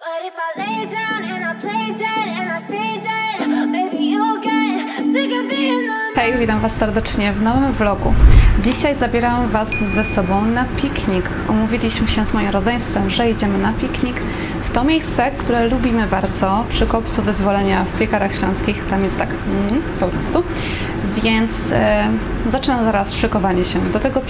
But if I lay down and I play dead and I stay dead, maybe you'll get sick of being the... Hej, witam Was serdecznie w nowym vlogu. Dzisiaj zabieram Was ze sobą na piknik. Umówiliśmy się z moim rodzeństwem, że idziemy na piknik w to miejsce, które lubimy bardzo, przy Kopcu Wyzwolenia w Piekarach Śląskich. Tam jest tak po prostu. Więc zaczynam zaraz szykowanie się do tego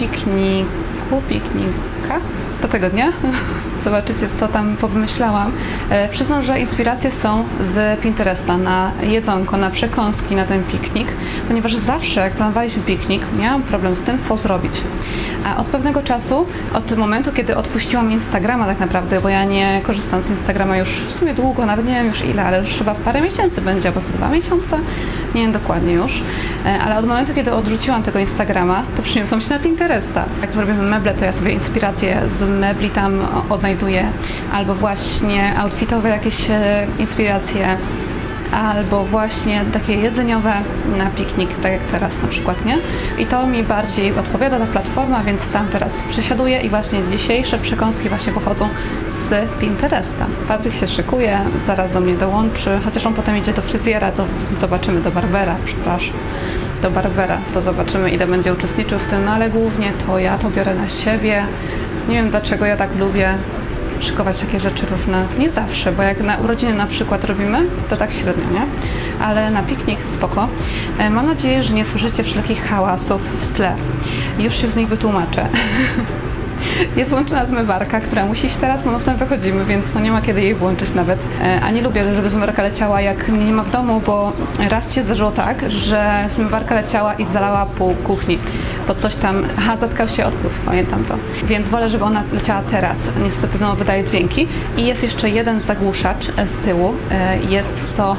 piknika, do tego dnia. Zobaczycie, co tam powymyślałam. Przyznam, że inspiracje są z Pinteresta na jedzonko, na przekąski, na ten piknik, ponieważ zawsze, jak planowaliśmy piknik, miałam problem z tym, co zrobić. A od pewnego czasu, od momentu, kiedy odpuściłam Instagrama tak naprawdę, bo ja nie korzystam z Instagrama już w sumie długo, nawet nie wiem już ile, ale już chyba parę miesięcy będzie, albo 2 miesiące, nie wiem dokładnie już, ale od momentu, kiedy odrzuciłam tego Instagrama, to przyniosłam się na Pinteresta. Jak robimy meble, to ja sobie inspiracje z mebli tam odnajduję, albo właśnie outfitowe jakieś inspiracje, albo właśnie takie jedzeniowe na piknik, tak jak teraz na przykład, nie? I to mi bardziej odpowiada ta platforma, więc tam teraz przesiaduję i właśnie dzisiejsze przekąski właśnie pochodzą z Pinteresta. Patryk się szykuje, zaraz do mnie dołączy, chociaż on potem idzie do fryzjera, to zobaczymy, do barbera, przepraszam. Do barbera, to zobaczymy, ile będzie uczestniczył w tym, no ale głównie to ja to biorę na siebie. Nie wiem, dlaczego ja tak lubię szykować takie rzeczy różne. Nie zawsze, bo jak na urodziny na przykład robimy, to tak średnio, nie? Ale na piknik spoko. Mam nadzieję, że nie słyszycie wszelkich hałasów w tle. Już się z nich wytłumaczę. Jest włączona zmywarka, która musi iść teraz, bo my potem wychodzimy, więc no nie ma kiedy jej włączyć nawet. A nie lubię, żeby zmywarka leciała, jak mnie nie ma w domu, bo raz się zdarzyło tak, że zmywarka leciała i zalała pół kuchni. Bo coś tam, zatkał się odpływ, pamiętam to. Więc wolę, żeby ona leciała teraz. Niestety no, wydaje dźwięki. I jest jeszcze jeden zagłuszacz z tyłu. Jest to...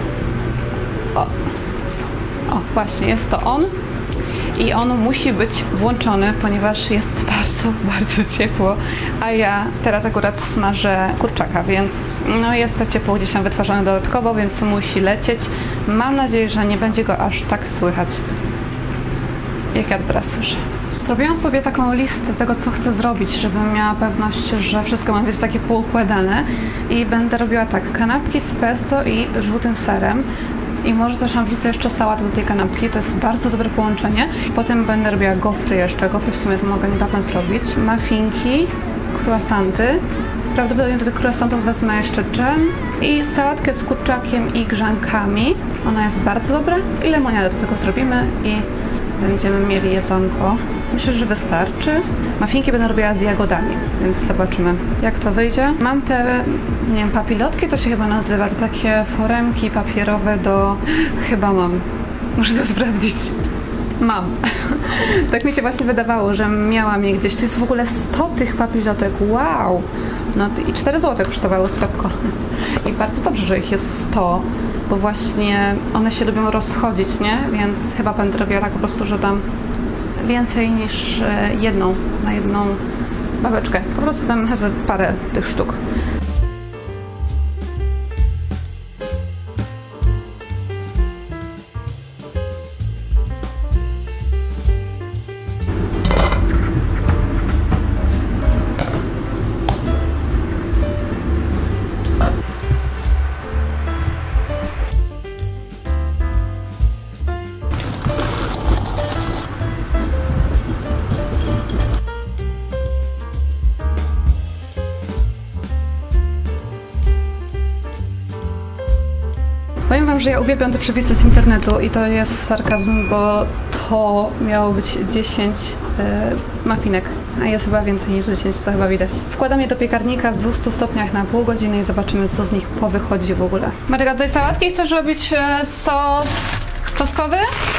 O, właśnie, jest to on. I on musi być włączony, ponieważ jest bardzo, bardzo ciepło, a ja teraz akurat smażę kurczaka, więc no jest to ciepło gdzieś tam wytwarzane dodatkowo, więc musi lecieć. Mam nadzieję, że nie będzie go aż tak słychać, jak ja teraz słyszę. Zrobiłam sobie taką listę tego, co chcę zrobić, żebym miała pewność, że wszystko ma być takie poukładane i będę robiła tak, kanapki z pesto i żółtym serem. I może też nam wrzucę jeszcze sałatę do tej kanapki, to jest bardzo dobre połączenie. Potem będę robiła gofry jeszcze, gofry w sumie to mogę niedawno zrobić. Muffinki, croissanty. Prawdopodobnie do tych croissantów wezmę jeszcze dżem i sałatkę z kurczakiem i grzankami. Ona jest bardzo dobra i lemoniadę do tego zrobimy i będziemy mieli jedzonko. Myślę, że wystarczy. Muffinki będę robiła z jagodami, więc zobaczymy, jak to wyjdzie. Mam te, nie wiem, papilotki to się chyba nazywa, to takie foremki papierowe do... Chyba mam. Muszę to sprawdzić. Mam. Tak mi się właśnie wydawało, że miałam je gdzieś. Tu jest w ogóle 100 tych papilotek. Wow! No i 4 zł kosztowały spoko. I bardzo dobrze, że ich jest 100, bo właśnie one się lubią rozchodzić, nie? Więc chyba będę robiła tak po prostu, że dam więcej niż jedną na jedną babeczkę. Po prostu dam parę tych sztuk. Powiem Wam, że ja uwielbiam te przepisy z internetu i to jest sarkazm, bo to miało być 10 muffinek, a jest chyba więcej niż 10, to chyba widać. Wkładam je do piekarnika w 200 stopniach na pół godziny i zobaczymy, co z nich powychodzi w ogóle. Maryka, do tej sałatki chcesz robić sos czosnkowy?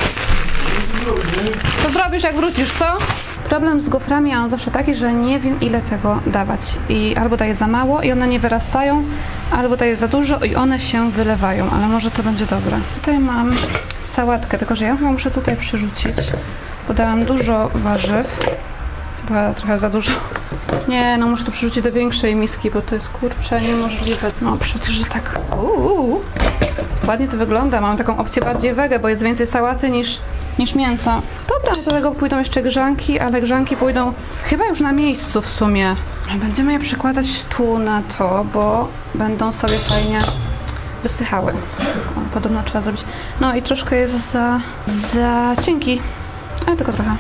Co zrobisz, jak wrócisz, co? Problem z goframi mam zawsze taki, że nie wiem, ile tego dawać. I albo daję za mało i one nie wyrastają, albo daję za dużo i one się wylewają, ale może to będzie dobre. Tutaj mam sałatkę, tylko że ja chyba muszę tutaj przyrzucić, bo dałam dużo warzyw, chyba trochę za dużo. Nie, no muszę to przerzucić do większej miski, bo to jest kurczę niemożliwe. No przecież, że tak. Ładnie to wygląda. Mam taką opcję bardziej wege, bo jest więcej sałaty niż mięsa. Dobra, do tego pójdą jeszcze grzanki, ale grzanki pójdą chyba już na miejscu w sumie. Będziemy je przykładać tu na to, bo będą sobie fajnie wysychały. O, podobno trzeba zrobić. No i troszkę jest za cienki, ale tylko trochę.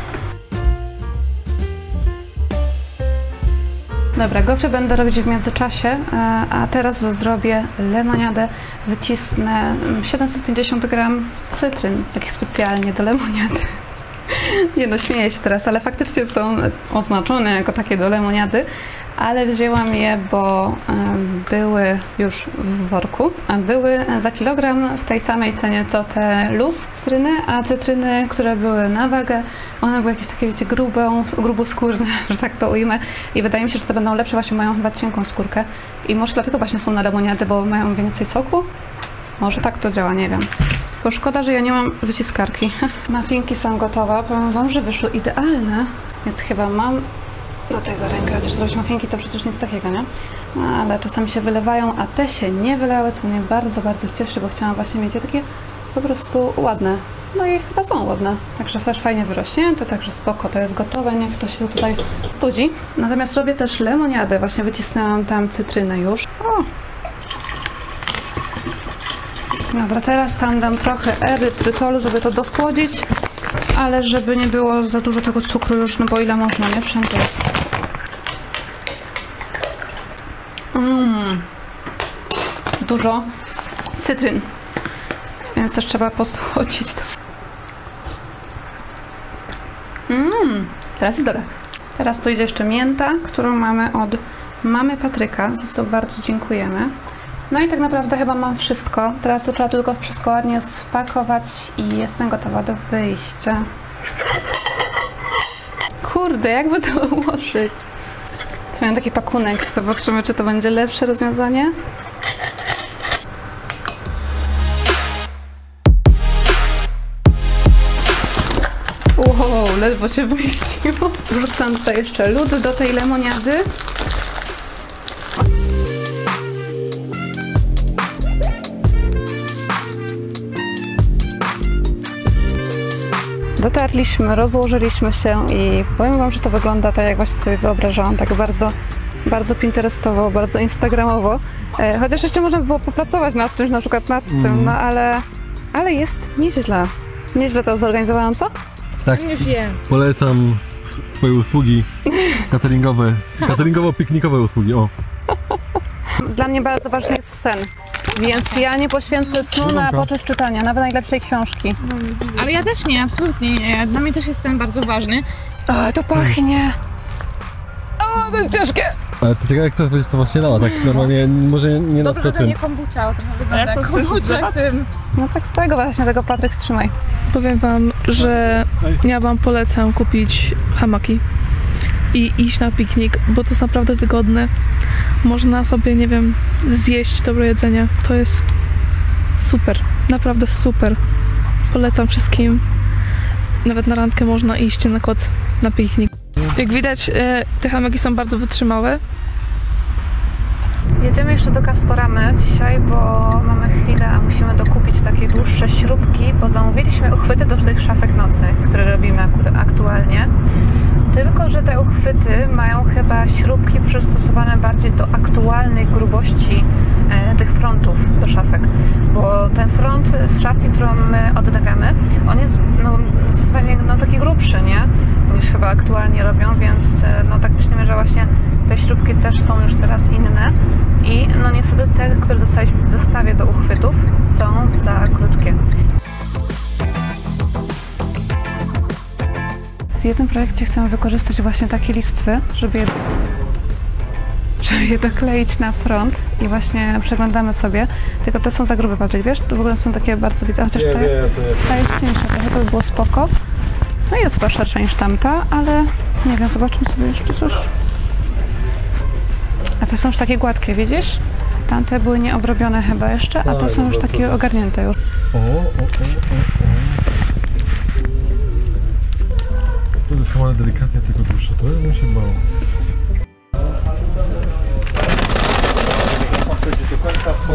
Dobra, gofry będę robić w międzyczasie, a teraz zrobię lemoniadę. Wycisnę 750 gram cytryn, takich specjalnie do lemoniady. Nie no, śmieję się teraz, ale faktycznie są oznaczone jako takie do lemoniady, ale wzięłam je, bo były już w worku, a były za kilogram w tej samej cenie co te luz cytryny, a cytryny, które były na wagę, one były jakieś takie, wiecie, gruboskórne, że tak to ujmę, i wydaje mi się, że te będą lepsze, właśnie mają chyba cienką skórkę i może dlatego właśnie są na lemoniady, bo mają więcej soku? Może tak to działa, nie wiem. Tylko szkoda, że ja nie mam wyciskarki. Muffinki są gotowe. Powiem wam, że wyszły idealne, więc chyba mam do tego rękę. Też zrobić muffinki to przecież nic takiego, nie? No, ale czasami się wylewają, a te się nie wylały, co mnie bardzo, bardzo cieszy, bo chciałam właśnie mieć je takie po prostu ładne. No i chyba są ładne. Także też fajnie wyrośnięte, także spoko, to jest gotowe, niech to się tutaj studzi. Natomiast robię też lemoniadę. Właśnie wycisnęłam tam cytrynę już. O! Dobra, teraz tam dam trochę erytrytolu, żeby to dosłodzić, ale żeby nie było za dużo tego cukru już, no bo ile można, nie? Wszędzie jest. Dużo cytryn, więc też trzeba posłodzić to. Teraz jest dobre. Teraz tu idzie jeszcze mięta, którą mamy od mamy Patryka, za co bardzo dziękujemy. No i tak naprawdę chyba mam wszystko. Teraz to trzeba tylko wszystko ładnie spakować i jestem gotowa do wyjścia. Kurde, jakby to ułożyć? To miałem taki pakunek. Zobaczymy, czy to będzie lepsze rozwiązanie. Wow, ledwo się wmieściło. Wrzucam tutaj jeszcze lód do tej lemoniady. Dotarliśmy, rozłożyliśmy się i powiem wam, że to wygląda tak, jak właśnie sobie wyobrażałam, tak bardzo, bardzo pinterestowo, bardzo instagramowo. Chociaż jeszcze można by było popracować nad czymś, na przykład nad tym, no ale jest nieźle. Nieźle to zorganizowałam, co? Tak, Już je. polecam twoje usługi cateringowe, cateringowo-piknikowe usługi, o. Dla mnie bardzo ważny jest sen, więc ja nie poświęcę snu na poczet czytania, nawet najlepszej książki. Ale ja też nie, absolutnie nie. Dla mnie też jest ten bardzo ważny. O, to pachnie! O, to jest ciężkie! Ale to ciekawe, jak to będzie to właśnie dała, tak normalnie, może nie na Dobrze, że to procent. nie kombucha, to wygląda jak jak to chcesz kombucha w tym. No tak z tego właśnie, tego Patryk trzymaj. Powiem wam, że ja wam polecam kupić hamaki i iść na piknik, bo to jest naprawdę wygodne. Można sobie, nie wiem, zjeść dobre jedzenie. To jest super, naprawdę super. Polecam wszystkim. Nawet na randkę można iść na koc, na piknik. Jak widać, te hamaki są bardzo wytrzymałe. Jedziemy jeszcze do Castoramy dzisiaj, bo mamy chwilę, a musimy dokupić takie dłuższe śrubki, bo zamówiliśmy uchwyty do tych szafek nocnych, które robimy aktualnie. Tylko że te uchwyty mają chyba śrubki przystosowane bardziej do aktualnej grubości tych frontów do szafek, bo ten front z szafki, którą my odnawiamy, on jest no taki grubszy, nie? Niż chyba aktualnie robią, więc no tak myślimy, że właśnie te śrubki też są już teraz inne i no niestety te, które dostaliśmy w zestawie do uchwytów, są za krótkie. W jednym projekcie chcemy wykorzystać właśnie takie listwy, żeby je dokleić na front i właśnie przeglądamy sobie. Tylko te są za grube, Patryk, wiesz? To w ogóle są takie bardzo widzę, chociaż ta jest cieńsza, trochę to by było spoko. No i jest chyba szersza niż tamta, ale nie wiem, zobaczmy sobie jeszcze coś. A te są już takie gładkie, widzisz? Tamte były nieobrobione chyba jeszcze, a te są już takie ogarnięte już. To jest chyba delikatnie tylko dłuższe, to bym się bał.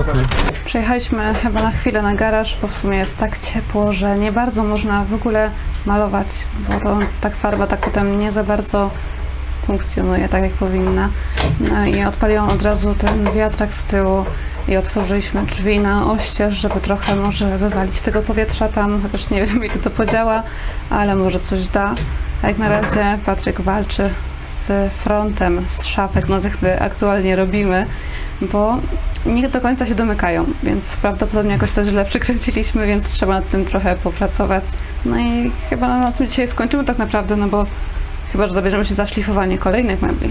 Przyjechaliśmy chyba na chwilę na garaż, bo w sumie jest tak ciepło, że nie bardzo można w ogóle malować, bo to tak farba tak potem nie za bardzo funkcjonuje tak jak powinna. No i odpaliłam od razu ten wiatrak z tyłu i otworzyliśmy drzwi na oścież, żeby trochę może wywalić tego powietrza tam, chociaż nie wiem, jak to podziała, ale może coś da. A jak na razie Patryk walczy z frontem, z szafek, no jak aktualnie robimy, bo nie do końca się domykają, więc prawdopodobnie jakoś to źle przykręciliśmy, więc trzeba nad tym trochę popracować. No i chyba na tym dzisiaj skończymy tak naprawdę, no bo chyba że zabierzemy się za szlifowanie kolejnych mebli.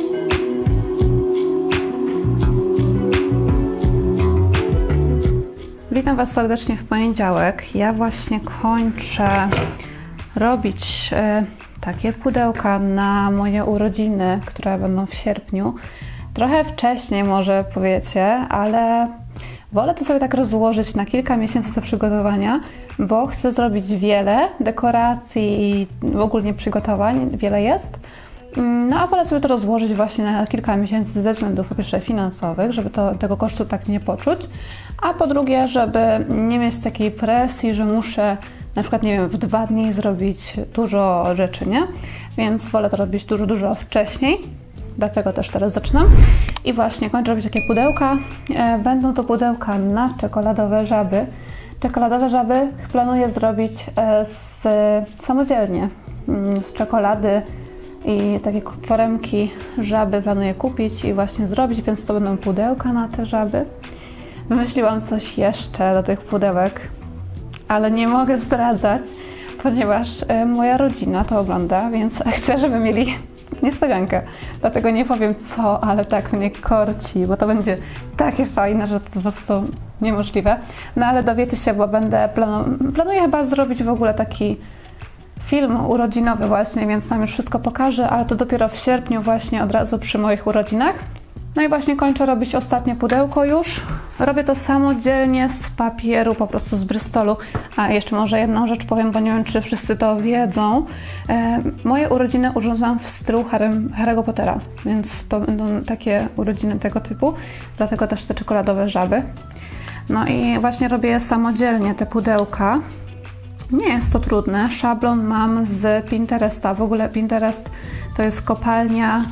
Witam Was serdecznie w poniedziałek. Ja właśnie kończę robić takie pudełka na moje urodziny, które będą w sierpniu. Trochę wcześniej może powiecie, ale wolę to sobie tak rozłożyć na kilka miesięcy do przygotowania, bo chcę zrobić wiele dekoracji i w ogóle przygotowań, wiele jest. No a wolę sobie to rozłożyć właśnie na kilka miesięcy ze względów po pierwsze finansowych, żeby tego kosztu tak nie poczuć, a po drugie, żeby nie mieć takiej presji, że muszę na przykład, nie wiem, w 2 dni zrobić dużo rzeczy, nie? Więc wolę to robić dużo wcześniej, dlatego też teraz zaczynam. I właśnie kończę robić takie pudełka. Będą to pudełka na czekoladowe żaby. Czekoladowe żaby planuję zrobić samodzielnie, z czekolady i takie foremki żaby planuję kupić i właśnie zrobić, więc to będą pudełka na te żaby. Wymyśliłam coś jeszcze do tych pudełek, ale nie mogę zdradzać, ponieważ moja rodzina to ogląda, więc chcę, żeby mieli niespodziankę. Dlatego nie powiem co, ale tak mnie korci, bo to będzie takie fajne, że to po prostu niemożliwe. No ale dowiecie się, bo planuję chyba zrobić w ogóle taki film urodzinowy właśnie, więc tam już wszystko pokażę, ale to dopiero w sierpniu właśnie od razu przy moich urodzinach. No i właśnie kończę robić ostatnie pudełko już. Robię to samodzielnie z papieru, po prostu z Bristolu. A jeszcze może jedną rzecz powiem, bo nie wiem, czy wszyscy to wiedzą. Moje urodziny urządzam w stylu Harry'ego Pottera, więc to będą takie urodziny tego typu, dlatego też te czekoladowe żaby. No i właśnie robię samodzielnie te pudełka. Nie jest to trudne. Szablon mam z Pinteresta. W ogóle Pinterest to jest kopalnia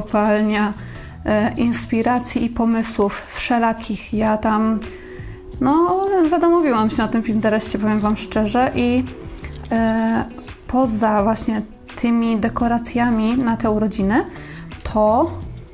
inspiracji i pomysłów wszelakich. Ja tam zadomowiłam się na tym Pinterestie, powiem Wam szczerze, i poza właśnie tymi dekoracjami na te urodziny, to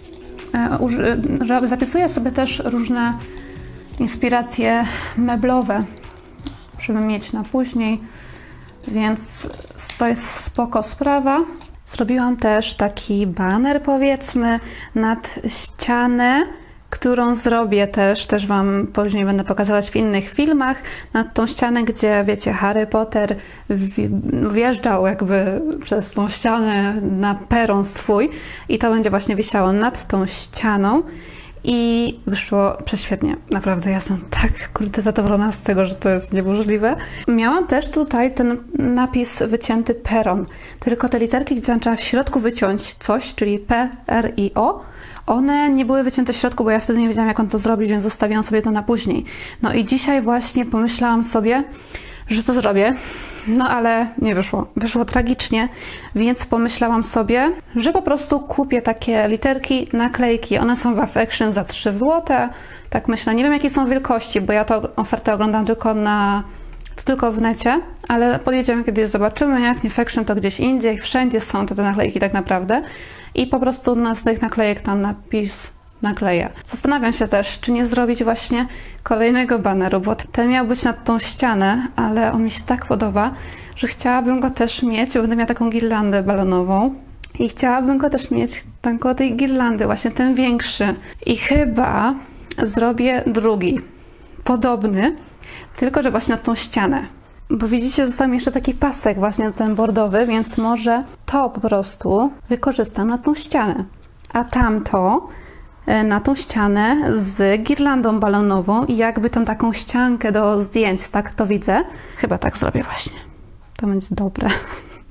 zapisuję sobie też różne inspiracje meblowe, żeby mieć na później, więc to jest spoko sprawa. Zrobiłam też taki baner, powiedzmy, nad ścianę, którą zrobię też Wam później będę pokazywać w innych filmach, nad tą ścianę, gdzie, wiecie, Harry Potter wjeżdżał jakby przez tą ścianę na peron swój i to będzie właśnie wisiało nad tą ścianą. I wyszło prześwietnie. Naprawdę ja jestem tak zadowolona z tego, że to jest niemożliwe. Miałam też tutaj ten napis wycięty peron, tylko te literki, gdzie zaczęłam w środku wyciąć coś, czyli P, R i O, one nie były wycięte w środku, bo ja wtedy nie wiedziałam, jak on to zrobić, więc zostawiłam sobie to na później. No i dzisiaj właśnie pomyślałam sobie, że to zrobię, no ale nie wyszło. Wyszło tragicznie, więc pomyślałam sobie, że po prostu kupię takie literki, naklejki. One są w Affection za 3 zł. Tak myślę. Nie wiem, jakie są wielkości, bo ja to ofertę oglądam tylko w necie, ale podjedziemy kiedyś, zobaczymy. Jak nie Affection, to gdzieś indziej. Wszędzie są te naklejki tak naprawdę. I po prostu na z tych naklejek tam napis nakleję. Zastanawiam się też, czy nie zrobić właśnie kolejnego baneru, bo ten miał być nad tą ścianę, ale on mi się tak podoba, że chciałabym go też mieć, bo będę miała taką girlandę balonową i chciałabym go też mieć tam koło tej girlandy, właśnie ten większy. I chyba zrobię drugi, podobny, tylko że właśnie nad tą ścianę. Bo widzicie, został mi jeszcze taki pasek właśnie ten bordowy, więc może to po prostu wykorzystam na tą ścianę. A tamto na tą ścianę z girlandą balonową i jakby tą taką ściankę do zdjęć, tak to widzę. Chyba tak zrobię właśnie. To będzie dobre.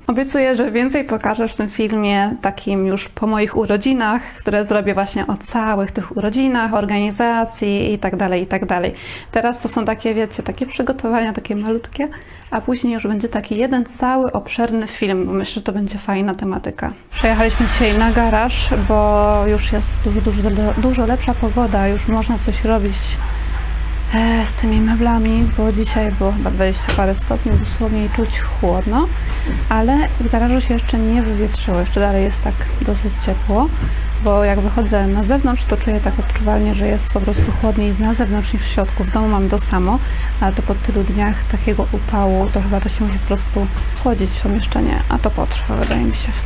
Obiecuję, że więcej pokażę w tym filmie, takim już po moich urodzinach, które zrobię właśnie o całych tych urodzinach, organizacji i tak dalej, i tak dalej. Teraz to są takie, wiecie, takie przygotowania, takie malutkie, a później już będzie taki jeden cały obszerny film, bo myślę, że to będzie fajna tematyka. Przejechaliśmy dzisiaj na garaż, bo już jest dużo lepsza pogoda, już można coś robić z tymi meblami, bo dzisiaj było chyba 20 parę stopni, dosłownie i czuć chłodno, ale w garażu się jeszcze nie wywietrzyło, jeszcze dalej jest tak dosyć ciepło, bo jak wychodzę na zewnątrz, to czuję tak odczuwalnie, że jest po prostu chłodniej na zewnątrz niż w środku. W domu mam to samo, ale to po tylu dniach takiego upału, to chyba to się musi po prostu chłodzić w pomieszczenie, a to potrwa, wydaje mi się.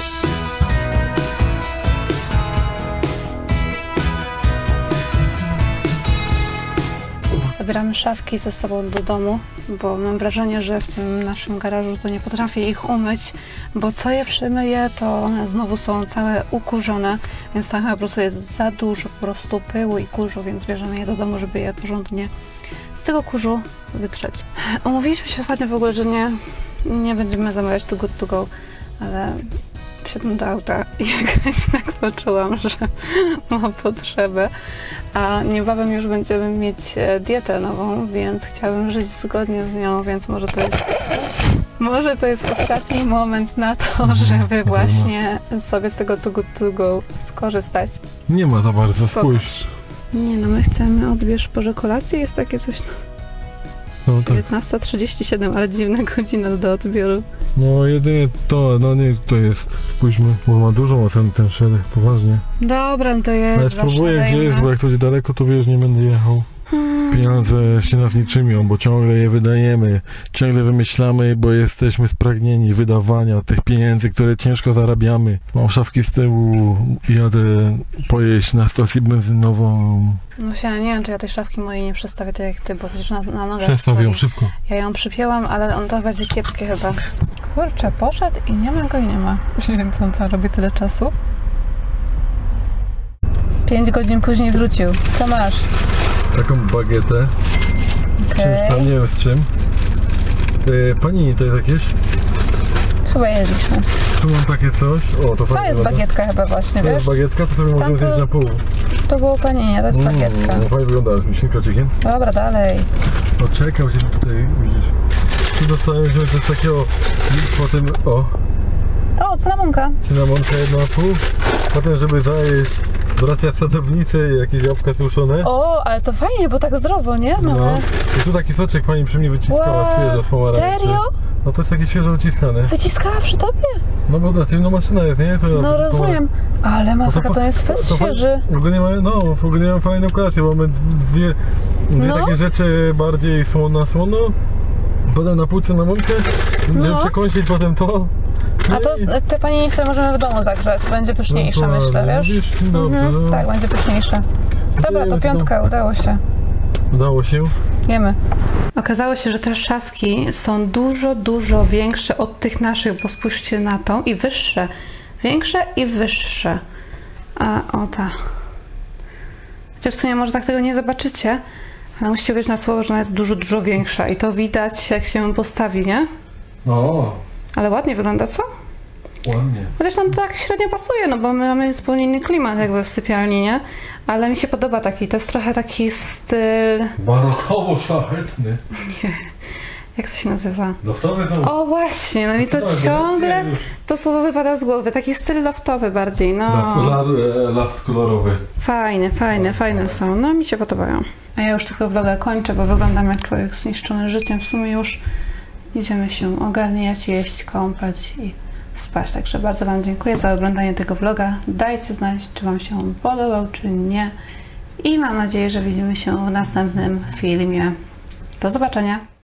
Zabieramy szafki ze sobą do domu, bo mam wrażenie, że w tym naszym garażu to nie potrafię ich umyć, bo co je przemyję, to one znowu są całe ukurzone, więc tam chyba po prostu jest za dużo po prostu pyłu i kurzu, więc bierzemy je do domu, żeby je porządnie z tego kurzu wytrzeć. Umówiliśmy się ostatnio w ogóle, że nie będziemy zamawiać Too Good To Go, ale wsiadłam do auta i jakoś tak poczułam, że mam potrzebę, a niebawem już będziemy mieć dietę nową, więc chciałabym żyć zgodnie z nią, więc może to jest ostatni moment na to, żeby właśnie sobie z tego Too Good To Go skorzystać. Nie ma za bardzo, spójrz. Nie no, my chcemy odbierz porze kolacji, jest takie coś, No tak. 19:37, ale dziwna godzina do odbioru. No jedynie to, no nie, to jest, spójrzmy, bo ma dużą ocenę ten szereg, poważnie. Dobra, no to jest. Ale spróbuję gdzie jest, bo jak to będzie daleko, to wiesz, nie będę jechał. Pieniądze się nas nie czymią, bo ciągle je wydajemy, ciągle wymyślamy, bo jesteśmy spragnieni wydawania tych pieniędzy, które ciężko zarabiamy. Mam szafki z tyłu, jadę pojeść na stację benzynową. No się, nie wiem, czy ja tej szafki mojej nie przestawię tak jak ty, bo przecież na nogę Przestaw ją szybko. Ja ją przypięłam, ale on to będzie kiepskie chyba. Kurczę, poszedł i nie ma go i nie ma. Nie wiem, co on tam robi tyle czasu. 5 godzin później wrócił. Co masz? Taką bagietę. Czymś tam, nie wiem z czym. Panini to jest jakieś? Chyba jedliśmy. Tu mam takie coś. O, to fajnie. To jest bagietka chyba właśnie, To wiesz? jest bagietka, to sobie możemy zjeść na pół. To było panienie, to jest bagietka. No fajnie wyglądasz, myślinka chicken. Dobra, dalej. O, czekał się tutaj, widzisz. Tu dostałem się coś takiego, potem, O, cynamonka. cynamonka 1,5. Potem, żeby zajeść bracia sadownicy, jakieś jabłka suszone. O, ale to fajnie, bo tak zdrowo, nie? Mamy. No. I tu taki soczek pani przy mnie wyciskała, świeżo z pomarańczy. Serio? No to jest takie świeżo wyciskane. Wyciskała przy tobie? No bo no maszyna jest, nie? To No rozumiem. Ale masakra, to jest fest świeży. Ogólnie mamy, w ogóle mamy fajną kolację, bo mamy dwie takie rzeczy bardziej słono. Potem na półce na mąkę, żeby przekąsić potem to. A to te panini sobie możemy w domu zagrzać, będzie pyszniejsze, myślę, wiesz? Tak, będzie pyszniejsze. Dobra, to piątka, udało się. Udało się? Jemy. Okazało się, że te szafki są dużo większe od tych naszych, bo spójrzcie na to, i wyższe. Większe i wyższe. A o ta. Chociaż w sumie może tak tego nie zobaczycie, ale musicie wierzyć na słowo, że ona jest dużo większa i to widać, jak się ją postawi, nie? No. Ale ładnie wygląda, co? Ładnie. Chociaż nam to tak średnio pasuje, no bo my mamy zupełnie inny klimat jakby w sypialni, nie? Ale mi się podoba taki, to jest trochę taki styl... Barokowo-szlachetny. Nie, jak to się nazywa? Loftowy to... O właśnie, no i to ciągle to słowo wypada z głowy, taki styl loftowy bardziej, no. Loft kolorowy. Fajne są, no mi się podobają. A ja już tylko vloga kończę, bo wyglądam jak człowiek zniszczony życiem, w sumie już idziemy się ogarniać, jeść, kąpać i spać. Także bardzo Wam dziękuję za oglądanie tego vloga. Dajcie znać, czy Wam się on podobał, czy nie. I mam nadzieję, że widzimy się w następnym filmie. Do zobaczenia!